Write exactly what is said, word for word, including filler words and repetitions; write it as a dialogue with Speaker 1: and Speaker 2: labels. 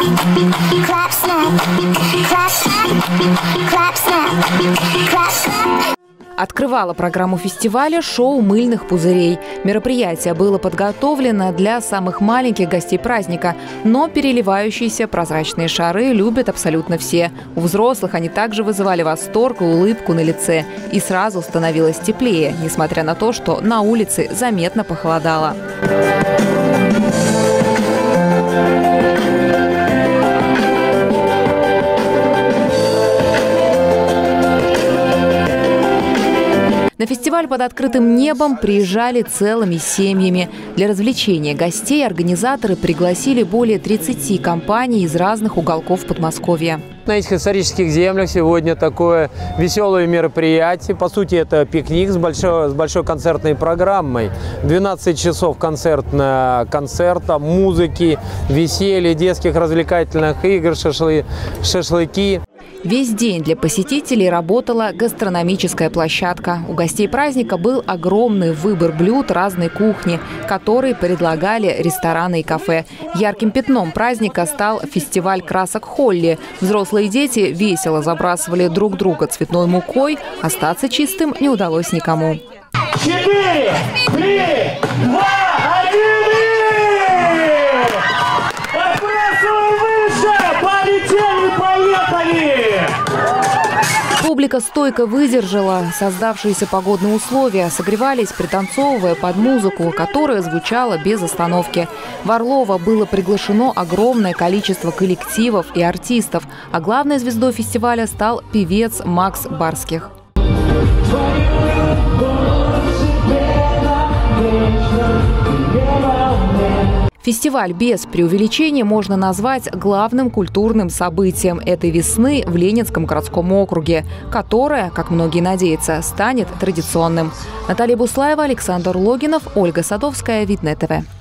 Speaker 1: Открывала программу фестиваля шоу «Мыльных пузырей». Мероприятие было подготовлено для самых маленьких гостей праздника, но переливающиеся прозрачные шары любят абсолютно все. У взрослых они также вызывали восторг и улыбку на лице. И сразу становилось теплее, несмотря на то, что на улице заметно похолодало. На фестиваль под открытым небом приезжали целыми семьями. Для развлечения гостей организаторы пригласили более тридцати компаний из разных уголков Подмосковья.
Speaker 2: На этих исторических землях сегодня такое веселое мероприятие. По сути, это пикник с большой, с большой концертной программой. двенадцать часов концертного концерта, музыки, веселья, детских развлекательных игр, шашлы, шашлыки.
Speaker 1: Весь день для посетителей работала гастрономическая площадка. У гостей праздника был огромный выбор блюд разной кухни, которые предлагали рестораны и кафе. Ярким пятном праздника стал фестиваль красок Холли. Взрослые и дети весело забрасывали друг друга цветной мукой. Остаться чистым не удалось никому.
Speaker 3: Четыре, три, два, один.
Speaker 1: Публика стойко выдержала создавшиеся погодные условия, согревались, пританцовывая под музыку, которая звучала без остановки. В Орлово было приглашено огромное количество коллективов и артистов, а главной звездой фестиваля стал певец Макс Барских. Фестиваль без преувеличения можно назвать главным культурным событием этой весны в Ленинском городском округе, которое, как многие надеются, станет традиционным. Наталья Буслаева, Александр Логинов, Ольга Садовская, Видное ТВ.